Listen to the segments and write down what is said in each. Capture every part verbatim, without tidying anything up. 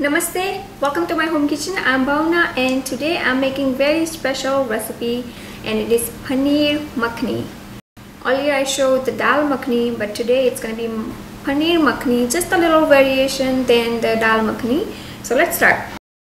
Namaste, welcome to my home kitchen. I'm Bhavna and today I'm making very special recipe and it is paneer makhani. Earlier I showed the dal makhani, but today it's going to be paneer makhani, just a little variation than the dal makhani. So let's start.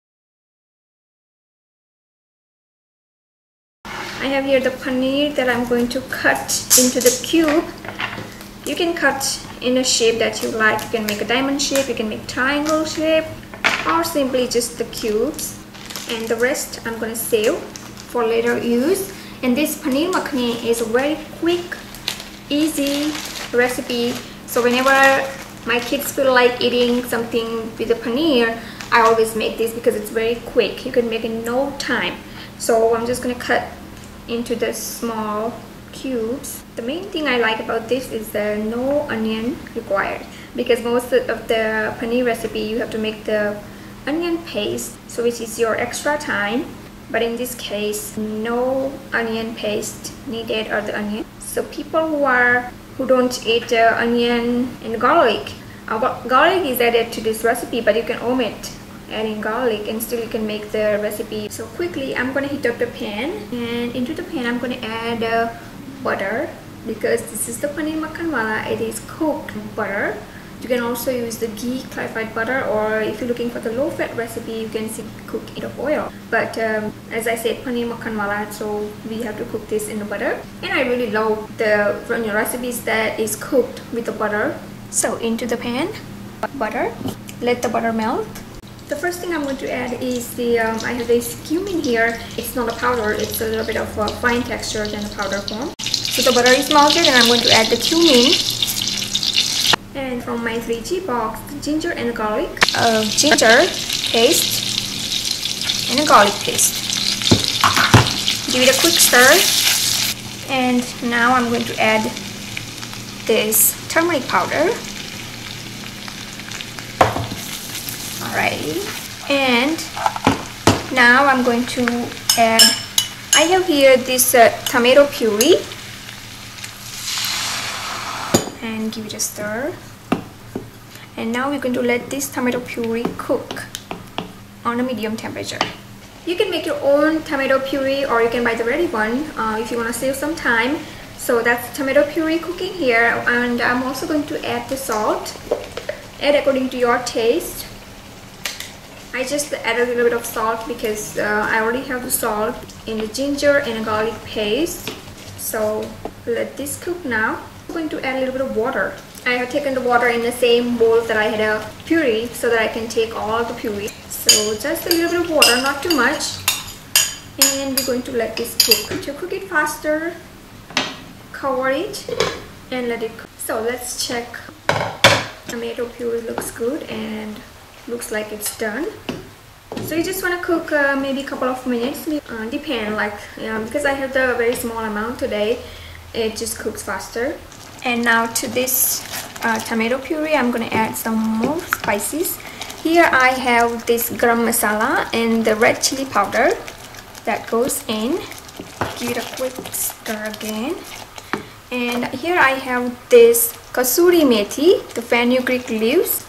I have here the paneer that I'm going to cut into the cube. You can cut in a shape that you like. You can make a diamond shape, you can make triangle shape, or simply just the cubes, and the rest I'm going to save for later use. And this paneer makhani is a very quick, easy recipe, so whenever my kids feel like eating something with the paneer, I always make this because it's very quick. You can make in no time. So I'm just going to cut into the small cubes. The main thing I like about this is the no onion required, because most of the paneer recipe you have to make the onion paste, so which is your extra time, but in this case no onion paste needed, or the onion. So people who are who don't eat uh, onion and garlic, uh, garlic is added to this recipe, but you can omit adding garlic and still you can make the recipe. So quickly I'm going to heat up the pan, and into the pan I'm going to add uh, butter, because this is the paneer makhan wala, it is cooked butter. You can also use the ghee clarified butter, or if you're looking for the low fat recipe you can cook it in oil, but um, as I said, paneer makhan wala, so we have to cook this in the butter. And I really love the from your recipes that is cooked with the butter. So into the pan, butter, let the butter melt. The first thing I'm going to add is the um, I have this cumin here. It's not a powder, it's a little bit of a fine texture than a powder form. So the butter is melted and I'm going to add the cumin. And from my three G box, the ginger and the garlic, uh, ginger paste and a garlic paste. Give it a quick stir, and now I'm going to add this turmeric powder. Alrighty, and now I'm going to add, I have here this uh, tomato puree, and give it a stir. And now we're going to let this tomato puree cook on a medium temperature. You can make your own tomato puree, or you can buy the ready one uh, if you want to save some time. So that's tomato puree cooking here, and I'm also going to add the salt. Add according to your taste. I just add a little bit of salt because uh, I already have the salt in the ginger and garlic paste. So let this cook now. I'm going to add a little bit of water. I have taken the water in the same bowl that I had a puree, so that I can take all the puree. So just a little bit of water, not too much. And we're going to let this cook. To cook it faster, cover it and let it cook. So let's check. Tomato puree looks good and looks like it's done. So you just want to cook uh, maybe a couple of minutes, uh, depend, like you know, because I have the very small amount today, it just cooks faster. And now to this uh, tomato puree I'm going to add some more spices. Here I have this garam masala and the red chili powder that goes in. Give it a quick stir again. And here I have this kasuri methi, the fenugreek leaves.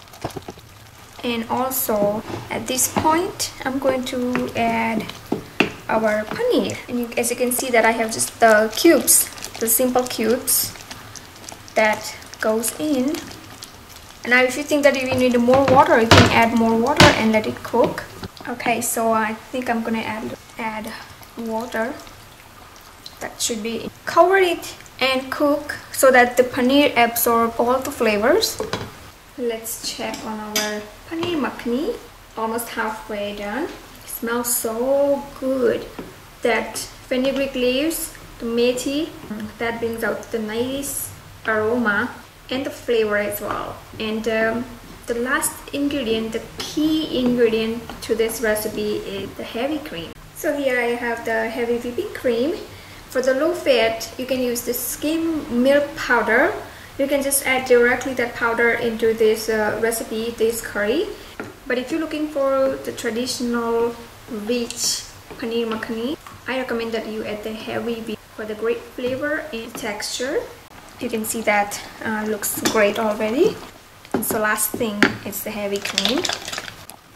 And also at this point I'm going to add our paneer, and you, as you can see that I have just the cubes, the simple cubes that goes in. And now if you think that you need more water, you can add more water and let it cook. Okay, so I think I'm gonna add add water. That should be. Cover it and cook so that the paneer absorb all the flavors. Let's check on our paneer makhani. Almost halfway done. It smells so good. That fenugreek leaves, the methi, that brings out the nice aroma and the flavor as well. And um, the last ingredient, the key ingredient to this recipe is the heavy cream. So here I have the heavy whipping cream. For the low fat, you can use the skim milk powder. You can just add directly that powder into this uh, recipe, this curry. But if you're looking for the traditional rich paneer makhani, I recommend that you add the heavy whip for the great flavor and texture. You can see that uh, looks great already. And so last thing is the heavy cream.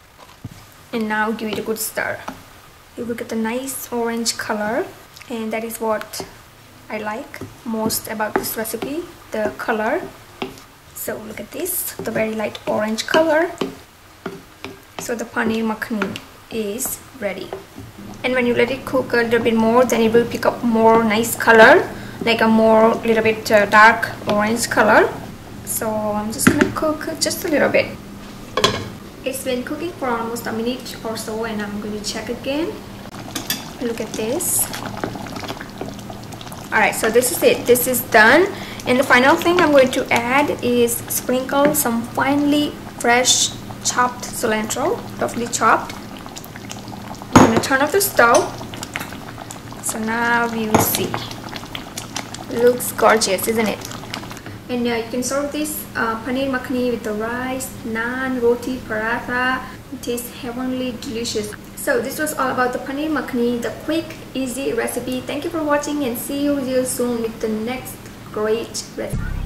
and now give it a good stir. You will get a nice orange color, and that is what I like most about this recipe, the color. So look at this, the very light orange color. So the paneer makhani is ready. And when you let it cook a little bit more, then it will pick up more nice color, like a more little bit uh, dark orange color. So I'm just gonna cook just a little bit. It's been cooking for almost a minute or so, and I'm going to check again. Look at this. Alright, so this is it. This is done. And the final thing I'm going to add is sprinkle some finely fresh chopped cilantro, roughly chopped. I'm going to turn off the stove. So now you see. Looks gorgeous, isn't it? And uh, you can serve this uh, paneer makhani with the rice, naan, roti, paratha. It tastes heavenly delicious. So this was all about the paneer makhani, the quick, easy recipe. Thank you for watching, and see you real soon with the next great recipe.